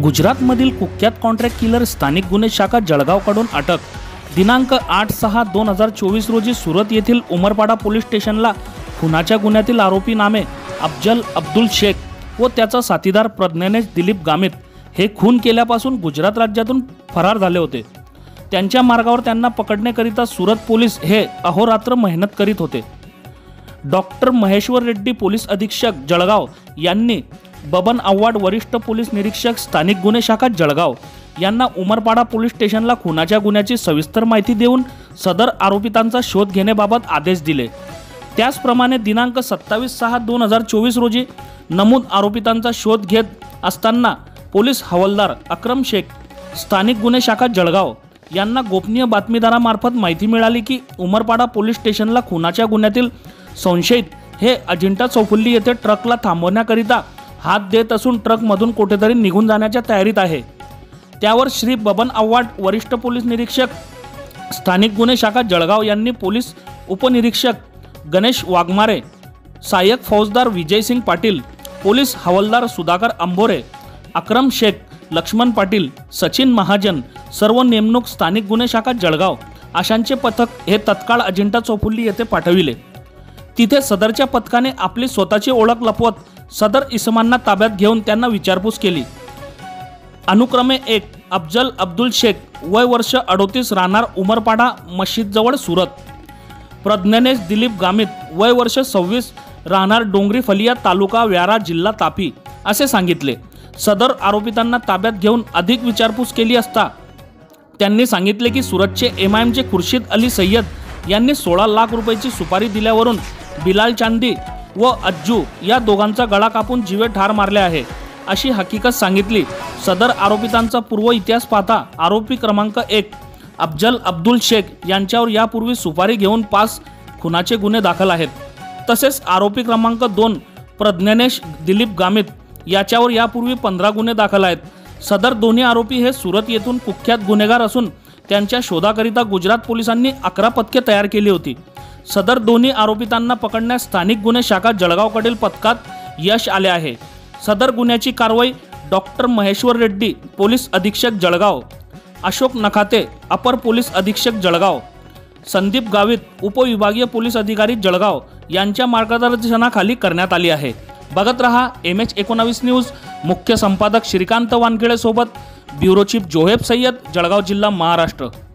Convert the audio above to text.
गुजरातमधील कुख्यात contract killer स्थानिक गुन्हे शाखा जळगावकडून अटक। दिनांक 8/6/2024 रोजी सुरत येथील उमरपाडा पोलीस स्टेशनला खुनाच्या गुन्ह्यातील आरोपी नामे अफजल अब्दुल शेख व त्याचा साथीदार प्रज्ञानेश दिलीप गामित हे खून केल्यापासून गुजरात राज्यातून फरार झाले होते। त्यांच्या मार्गावर त्यांना पकडण्याकरिता सुरत पोलीस हे अहोरात्र मेहनत करीत होते। डॉक्टर महेश्वर रेड्डी पोलीस अधीक्षक जळगाव यांनी बबन आव्हाड वरिष्ठ पोलीस निरीक्षक स्थानिक गुन्हे शाखा जळगाव यांना उमरपाडा पोलीस स्टेशनला खुनाच्या गुन्ह्याची सविस्तर माहिती देऊन सदर आरोपितांचा शोध घेण्याबाबत आदेश दिले। त्याचप्रमाणे दिनांक 27/6/2024 रोजी नमूद आरोपितांचा शोध घेत असताना पोलीस हवालदार अक्रम शेख स्थानिक गुन्हे शाखा जळगाव यांना गोपनीय बातमीदारामार्फत माहिती मिळाली की उमरपाडा पोलीस स्टेशनला खुनाच्या गुन्ह्यातील संशयित हे अजिंठा चौफुल्ली येथे ट्रकला थांबवण्याकरिता हात देत असून ट्रकमधून कुठेतरी निघून जाण्याच्या तयारीत आहे। त्यावर श्री बबन आव्हाड वरिष्ठ पोलीस निरीक्षक स्थानिक गुन्हे शाखा जळगाव यांनी पोलीस उपनिरीक्षक गणेश वाघमारे, सहाय्यक फौजदार विजयसिंग पाटील, पोलीस हवालदार सुधाकर अंभोरे, अक्रम शेख, लक्ष्मण पाटील, सचिन महाजन सर्व नेमणूक स्थानिक गुन्हे शाखा जळगाव अशांचे पथक हे तत्काळ अजिंठा चौफुल्ली येथे पाठविले। तिथे सदरच्या पथकाने आपली स्वतःची ओळख लपवत सदर इसमांना ताब्यात घेऊन त्यांना विचारपूस केली। अनुक्रमे 1 अफजल अब्दुल शेख वय वर्ष 38 राहणार उमरपाडा मस्जिद जवळ सुरत, प्रज्ञानेश दिलीप गामित वय वर्ष 26 राहणार डोंगरी फलिया तालुका व्यारा जिल्हा तापी असे सांगितले। सदर आरोपितांना ताब्यात घेऊन अधिक विचारपूस केली असता त्यांनी सांगितले की सुरतचे एमआयएमचे खुर्शीद अली सय्यद यांनी 16 लाख रुपयाची सुपारी दिल्यावरून बिलाल चांदी व अज्जू या दोघांचा गळा कापून जीवे ठार मारले आहे अशी हकीकत सांगितली। सदर आरोपितांचा पूर्व इतिहास पाहता आरोपी क्रमांक 1 अफजल अब्दुल शेख यांच्यावर यापूर्वी सुपारी घेऊन 5 खुनाचे गुन्हे दाखल आहेत। तसेच आरोपी क्रमांक 2 प्रज्ञानेश दिलीप गामित याच्यावर यापूर्वी 15 गुन्हे दाखल आहेत। सदर दोन्ही आरोपी हे सुरत येथून कुख्यात गुन्हेगार असून त्यांच्या शोधाकरिता गुजरात पोलिसांनी 11 पथके तयार केली होती। सदर दोन्ही आरोपितांना पकडण्यास स्थानिक गुन्हे शाखा जळगावकडील पथकात यश आले आहे। सदर गुन्ह्याची कारवाई डॉक्टर महेश्वर रेड्डी पोलीस अधीक्षक जळगाव, अशोक नखाते अपर पोलीस अधीक्षक जळगाव, संदीप गावित उपविभागीय पोलीस अधिकारी जळगाव यांच्या मार्गदर्शनाखाली करण्यात आली आहे। बघत रहा MH19 न्यूज। मुख्य संपादक श्रीकांत वानखेडे सोबत ब्युरो चीफ जोहेब सय्यद, जळगाव जिल्हा, महाराष्ट्र।